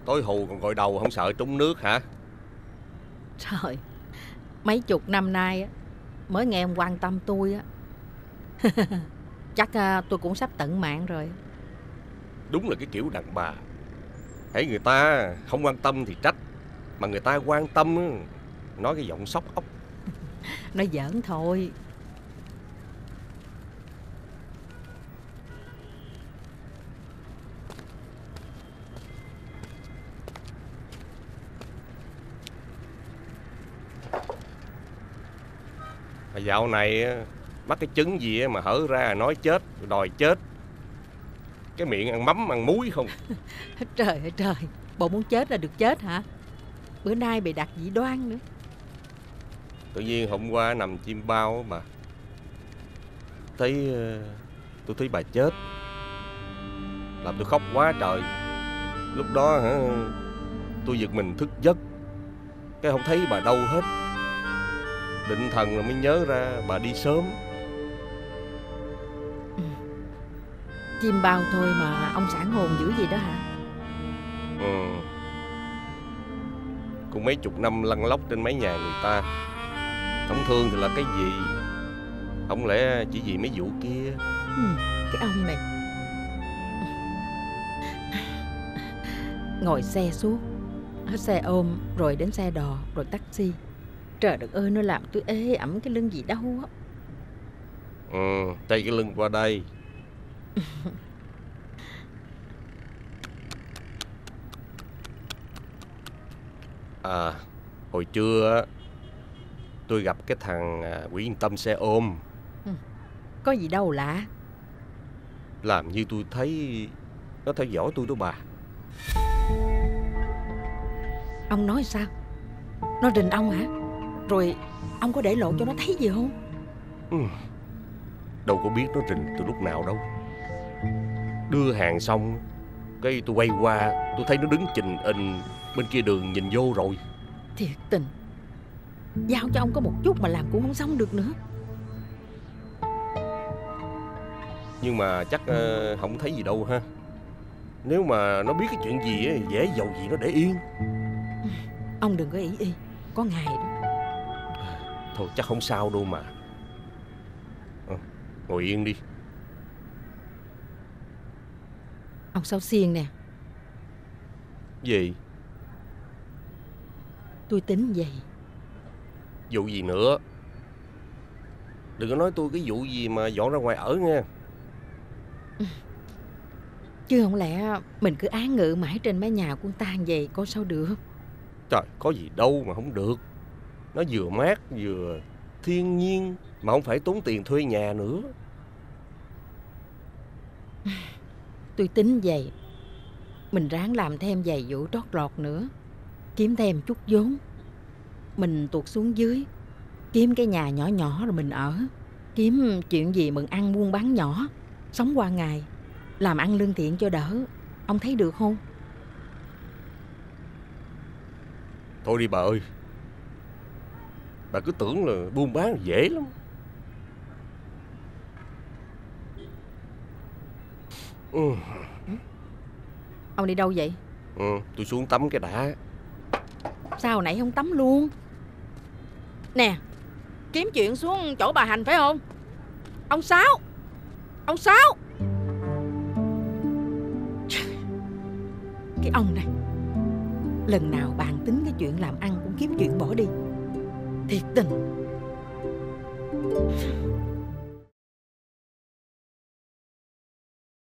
Tối hù còn gội đầu không sợ trúng nước hả? Trời, mấy chục năm nay á, mới nghe ông quan tâm tôi á. Chắc tôi cũng sắp tận mạng rồi. Đúng là cái kiểu đàn bà. Hễ người ta không quan tâm thì trách, mà người ta quan tâm á, nói cái giọng sóc ốc. Nói giỡn thôi. Mà dạo này á, mắc cái chứng gì á mà hở ra nói chết, đòi chết. Cái miệng ăn mắm ăn muối không. Trời ơi trời, bộ muốn chết là được chết hả? Bữa nay bị đặt dị đoan nữa. Tự nhiên hôm qua nằm chim bao á mà thấy tôi thấy bà chết, làm tôi khóc quá trời. Lúc đó hả, tôi giật mình thức giấc, cái không thấy bà đâu hết. Định thần rồi mới nhớ ra bà đi sớm. Chim bao thôi mà ông sản hồn dữ gì đó hả? Ừ. Cũng mấy chục năm lăn lóc trên mái nhà người ta, không thương thì là cái gì? Không lẽ chỉ vì mấy vụ kia? Cái ông này ngồi xe suốt, hết xe ôm rồi đến xe đò rồi taxi. Trời đất ơi, nó làm tôi ê ẩm cái lưng gì đâu á. Tay cái lưng qua đây. À, hồi trưa á, tôi gặp cái thằng Quỷ Yên Tâm xe ôm. Có gì đâu lạ. Làm như tôi thấy nó theo dõi tôi đó bà. Ông nói sao? Nó rình ông hả? Rồi ông có để lộ cho nó thấy gì không? Đâu có biết nó rình từ lúc nào đâu. Đưa hàng xong, cái tôi quay qua, tôi thấy nó đứng chình ình bên kia đường nhìn vô rồi. Thiệt tình, giao cho ông có một chút mà làm cũng không xong được nữa. Nhưng mà chắc không thấy gì đâu ha. Nếu mà nó biết cái chuyện gì á, dễ dầu gì nó để yên. Ông đừng có ý y, có ngày đó. Thôi chắc không sao đâu mà. Ngồi yên đi. Ông Sáu Xiên nè. Gì? Tôi tính vậy. Vụ gì nữa? Đừng có nói tôi cái vụ gì mà dọn ra ngoài ở nha. Chứ không lẽ mình cứ án ngự mãi trên mái nhà của người ta vậy coi sao được. Trời, có gì đâu mà không được. Nó vừa mát vừa thiên nhiên, mà không phải tốn tiền thuê nhà nữa. Tôi tính vậy. Mình ráng làm thêm vài vụ trót lọt nữa, kiếm thêm chút vốn. Mình tuột xuống dưới, kiếm cái nhà nhỏ nhỏ rồi mình ở. Kiếm chuyện gì mừng ăn buôn bán nhỏ, sống qua ngày, làm ăn lương thiện cho đỡ. Ông thấy được không? Thôi đi bà ơi. Bà cứ tưởng là buôn bán dễ lắm. Ông đi đâu vậy? Tôi xuống tắm cái đã. Sao nãy không tắm luôn? Nè, kiếm chuyện xuống chỗ bà Hành phải không? Ông Sáu! Ông Sáu! Cái ông này, lần nào bàn tính cái chuyện làm ăn cũng kiếm chuyện bỏ đi. Thiệt tình.